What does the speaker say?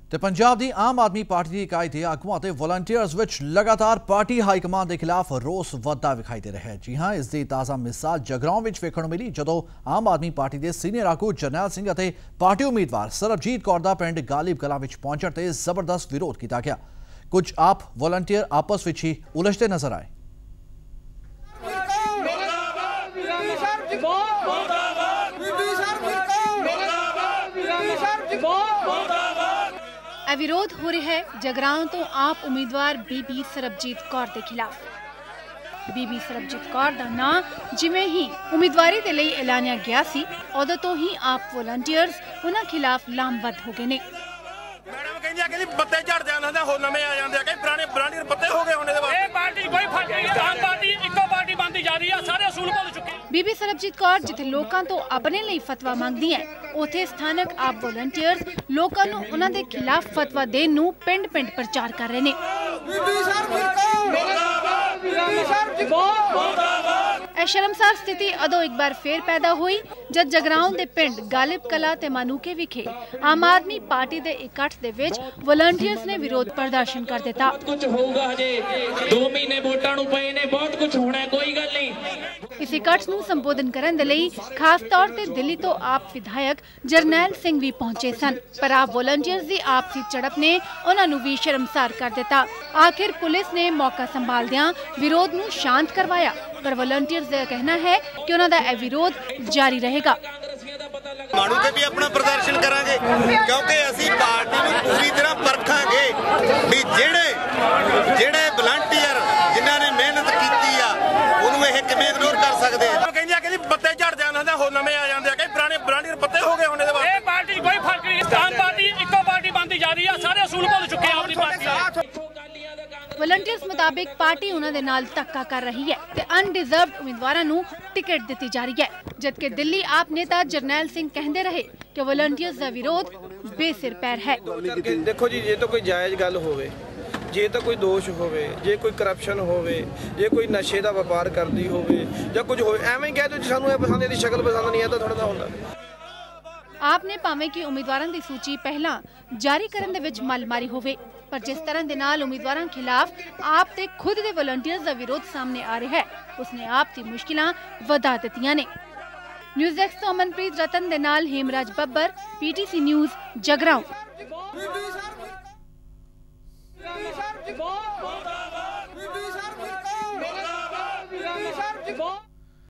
ਤੇ ਪੰਜਾਬ ਦੀ ਆਮ ਆਦਮੀ ਪਾਰਟੀ ਦੀ ਇਕਾਈ ਦੇ ਆਗੂਆਂ ਤੇ ਵਲੰਟੀਅਰਸ ਵਿੱਚ ਲਗਾਤਾਰ ਪਾਰਟੀ ਹਾਈਕਮਾਂਡ ਦੇ ਖਿਲਾਫ ਰੋਸ ਵੱਧਦਾ ਵਿਖਾਈ ਦੇ ਰਿਹਾ ਹੈ। ਜੀ ਹਾਂ, ਇਸ ਦੀ ਤਾਜ਼ਾ ਮਿਸਾਲ ਜਗਰਾਉਂ ਵਿੱਚ ਵੇਖਣ ਨੂੰ ਮਿਲੀ, ਜਦੋਂ ਆਮ ਆਦਮੀ ਪਾਰਟੀ ਦੇ ਸੀਨੀਅਰ ਆਗੂ ਜਰਨੈਲ ਸਿੰਘ ਅਤੇ ਪਾਰਟੀ ਉਮੀਦਵਾਰ ਸਰਬਜੀਤ ਕੌਰ ਦਾ ਪਿੰਡ ਗਾਲਿਬ ਕਲਾਂ ਵਿੱਚ ਪਹੁੰਚਣ ਤੇ ਜ਼ਬਰਦਸਤ ਵਿਰੋਧ ਕੀਤਾ ਗਿਆ। ਕੁਝ ਆਪ ਵਲੰਟੀਅਰ ਆਪਸ ਵਿੱਚ ਹੀ ਉਲਝਦੇ ਨਜ਼ਰ ਆਏ। विरोध हो रहा है जगराउं तो आप उम्मीदवार बीबी सरबजीत कौर के खिलाफ। बीबी सरबजीत कौर का नाम जिवें ही उम्मीदवारी के लिए ऐलानिया गया सी, उदों तो ही आप वॉलंटियर्स उन्हां खिलाफ लामबद्ध हो गए ने। मैडम कहंदी कि पत्ते झड़ जांदे हो नवे आ जांदे कि पुराने ब्रांडी पत्ते हो गए होने दे बाद। ए पार्टी कोई फर्क नहीं, आम पार्टी इक्को पार्टी बनती जा रही है, सारे असूल भुल चुके। बीबी सरबजीत कौर जिथे लोकां तो अपने लिए फतवा मंगदी है, उथे स्थानक आप वॉलंटियर्स लोकां नूं उन्हां दे खिलाफ फतवा देण नूं पिंड-पिंड प्रचार कर रहे ने। ਇਹ ਸ਼ਰਮਸਾਰ स्थिति अदों एक बार फिर पैदा हुई जब जगराउं दे पिंड गालिब कला ते मानूके विखे आम आदमी पार्टी दे इकट्ठ दे विच वॉलंटियर्स ने विरोध प्रदर्शन कर दिता। कुछ होगा हजे 2 महीने वोटां नूं पए ने, बहुत कुछ होना है, कोई गल नहीं। इस इकट्ठ नूं संबोधन करन दे लई खास तौर ते दिल्ली तो आप विधायक जरनैल सिंह भी पहुंचे सन, पर आप वॉलंटियर्स दी आपसी झड़प ने उन्हां नूं भी शर्मसार कर दिता। आखिर पुलिस ने मौका संभालदियां विरोध नूं शांत करवाया, पर वॉलंटियर्स का कहना है कि उन्हां दा यह विरोध जारी रहेगा। मानू के भी अपना प्रदर्शन करांगे क्योंकि असी पार्टी नूं पूरी तरह परखांगे भी जेड़े वलंटियर जिन्हां ने मेहनत कीती आ उहनूं इह किवें इग्नोर कर सकदे आ। कहंदियां कि पत्ते झड़ जांदे हो नवे आ जांदे कि पुराने ब्रांडी पत्ते हो गए होने दे बाद। ए पार्टी कोई फर्क नहीं, आम पार्टी इक्को पार्टी बनती जा रही है, सारे असूल भुल चुके हैं अपनी पार्टी। वॉलंटियर्स मुताबिक पार्टी उन्हां दे नाल धक्का कर रही है ते अनडिजर्वड उम्मीदवारां नूं टिकट दित्ती जा रही है, जबकि दिल्ली आप नेता जरनैल सिंह कहंदे रहे कि वॉलंटियर्स दा विरोध बेसिर पैर है। देखो जी, जे तो कोई जायज़ गल होवे, जे तो कोई दोष होवे, जे कोई करप्शन होवे, जे कोई नशे का व्यापार करती होवे जां कुछ होवे, एवें कह दो जी सानूं इह पसंद, इहदी शक्ल पसंद नहीं है तो थोड़ा दा हुंदा। आपने भावें कि उम्मीदवारां दी सूची पहला जारी करन दे विच मलमारी होवे, पर जिस तरह दे नाल उम्मीदवारां खिलाफ आप ते खुद दे वॉलंटियर्स दा विरोध सामने आ रहा है, उसने आप दी मुश्किलां वधा दित्तियां ने। न्यूज़ एक्स तो अमनप्रीत रतन दे नाल हेमराज बब्बर, PTC न्यूज़ जगराउं।